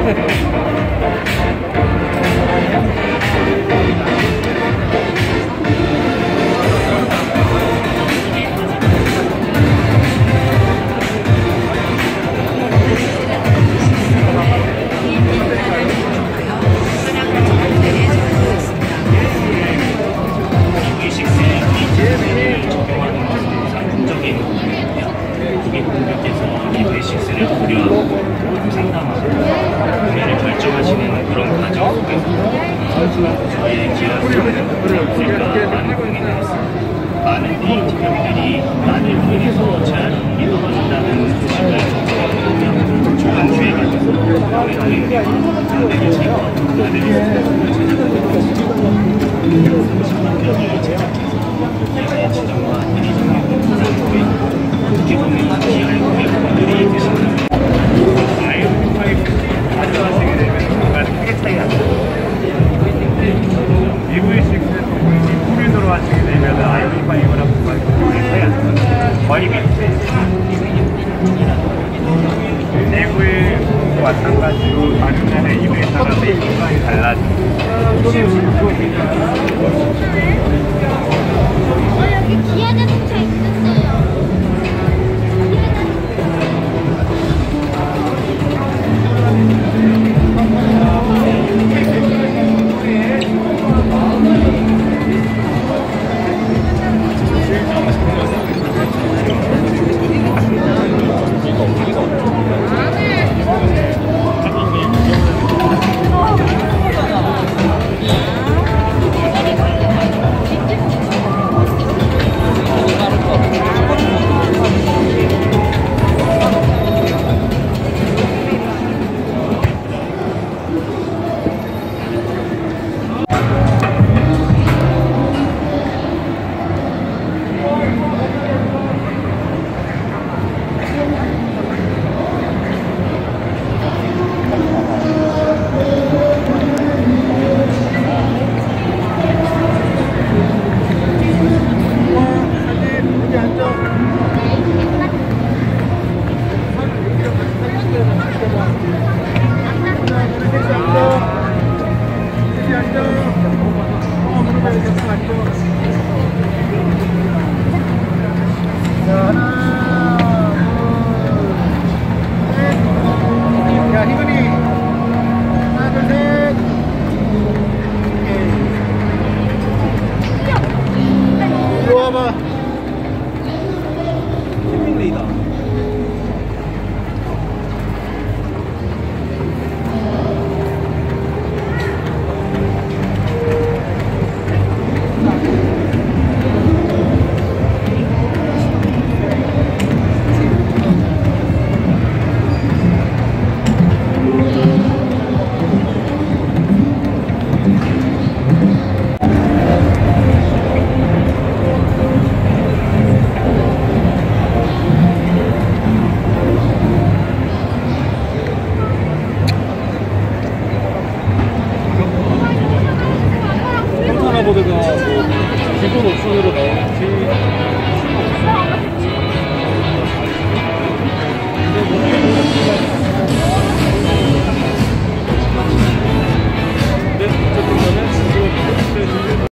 저희 기업은 많은 고민을 했습니다. 많은 기업들이 나를 통해서 제한이 떨어진다는 소식을 전하거든요. 좋은 기회가 돼서 나를 제거, 나를 제작하고 제작해서 지정과 대리점을 어떻게 보면 기여를 통해 분들이 계신다면 가져가시게 되면 정말 크게 차이가 납니다. EV6에서 풀인으로 하시게 되면 i5랑 크게 차이가 납니다. 거의 내부에 마찬가지로 다른 날의 EV에 따라서 이 공간이 달라집니다. 여기 기아 자동차 있었어요.